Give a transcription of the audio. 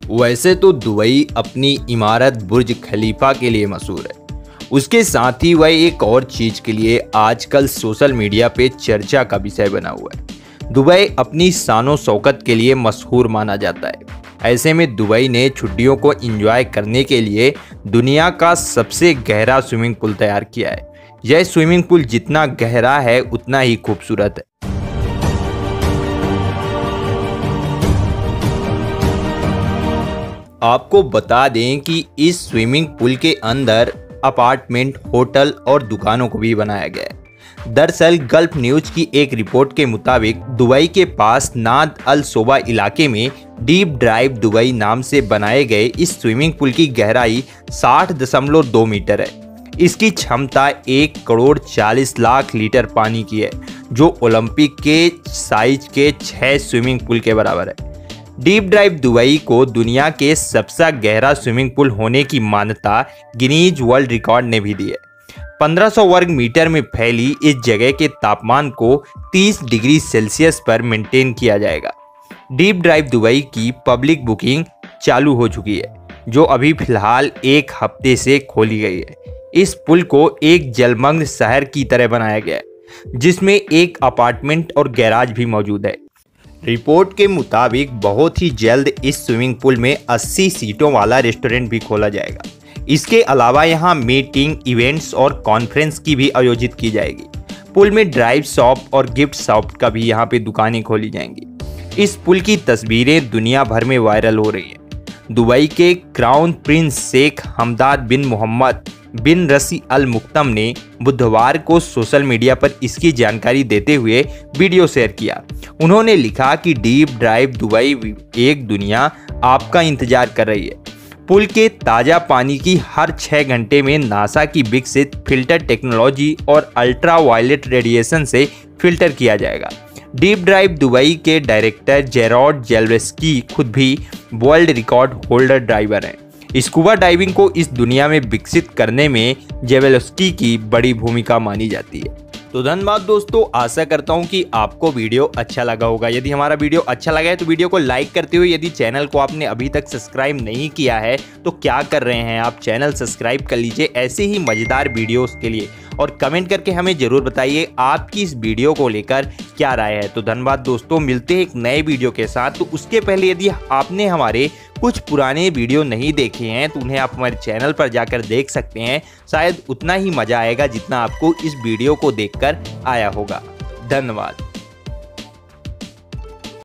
वैसे तो दुबई अपनी इमारत बुर्ज खलीफा के लिए मशहूर है। उसके साथ ही वह एक और चीज के लिए आजकल सोशल मीडिया पे चर्चा का विषय बना हुआ है। दुबई अपनी शानो शौकत के लिए मशहूर माना जाता है। ऐसे में दुबई ने छुट्टियों को एंजॉय करने के लिए दुनिया का सबसे गहरा स्विमिंग पूल तैयार किया है। यह स्विमिंग पूल जितना गहरा है उतना ही खूबसूरत है। आपको बता दें कि इस स्विमिंग पूल के अंदर अपार्टमेंट, होटल और दुकानों को भी बनाया गया है। दरअसल गल्फ न्यूज की एक रिपोर्ट के मुताबिक दुबई के पास नाद अल सोबा इलाके में डीप ड्राइव दुबई नाम से बनाए गए इस स्विमिंग पूल की गहराई 60.2 मीटर है। इसकी क्षमता 1,40,00,000 लीटर पानी की है, जो ओलंपिक के साइज के 6 स्विमिंग पूल के बराबर है। डीप ड्राइव दुबई को दुनिया के सबसे गहरा स्विमिंग पूल होने की मान्यता गिनीज वर्ल्ड रिकॉर्ड ने भी दी है। 1500 वर्ग मीटर में फैली इस जगह के तापमान को 30 डिग्री सेल्सियस पर मेंटेन किया जाएगा। डीप ड्राइव दुबई की पब्लिक बुकिंग चालू हो चुकी है, जो अभी फिलहाल एक हफ्ते से खोली गई है। इस पुल को एक जलमग्न शहर की तरह बनाया गया है, जिसमें एक अपार्टमेंट और गैराज भी मौजूद है। रिपोर्ट के मुताबिक बहुत ही जल्द इस स्विमिंग पूल में 80 सीटों वाला रेस्टोरेंट भी खोला जाएगा। इसके अलावा यहाँ मीटिंग, इवेंट्स और कॉन्फ्रेंस की भी आयोजित की जाएगी। पुल में ड्राइव शॉप और गिफ्ट शॉप का भी यहाँ पे दुकानें खोली जाएंगी। इस पुल की तस्वीरें दुनिया भर में वायरल हो रही हैं। दुबई के crown prince Sheikh Hamdan bin Mohammed bin Rashid Al मुक्तम ने बुधवार को सोशल मीडिया पर इसकी जानकारी देते हुए वीडियो शेयर किया। उन्होंने लिखा कि डीप ड्राइव दुबई एक दुनिया आपका इंतजार कर रही है। पुल के ताज़ा पानी की हर 6 घंटे में नासा की विकसित फिल्टर टेक्नोलॉजी और अल्ट्रा वायलेट रेडिएशन से फिल्टर किया जाएगा। डीप ड्राइव दुबई के डायरेक्टर जेरॉड जेल्वेस्की खुद भी वर्ल्ड रिकॉर्ड होल्डर ड्राइवर हैं। स्कूबा डाइविंग को इस दुनिया में विकसित करने में जेवेल्स्की की बड़ी भूमिका मानी जाती है। तो धन्यवाद दोस्तों, आशा करता हूं कि आपको वीडियो अच्छा लगा होगा। यदि हमारा वीडियो अच्छा लगा है तो वीडियो को लाइक करते हुए, यदि चैनल को आपने अभी तक सब्सक्राइब नहीं किया है तो क्या कर रहे हैं आप, चैनल सब्सक्राइब कर लीजिए ऐसे ही मजेदार वीडियोस के लिए। और कमेंट करके हमें जरूर बताइए आपकी इस वीडियो को लेकर क्या राय है। तो धन्यवाद दोस्तों, मिलते हैं एक नए वीडियो के साथ। तो उसके पहले यदि आपने हमारे कुछ पुराने वीडियो नहीं देखे हैं तो उन्हें आप हमारे चैनल पर जाकर देख सकते हैं। शायद उतना ही मजा आएगा जितना आपको इस वीडियो को देखकर आया होगा। धन्यवाद।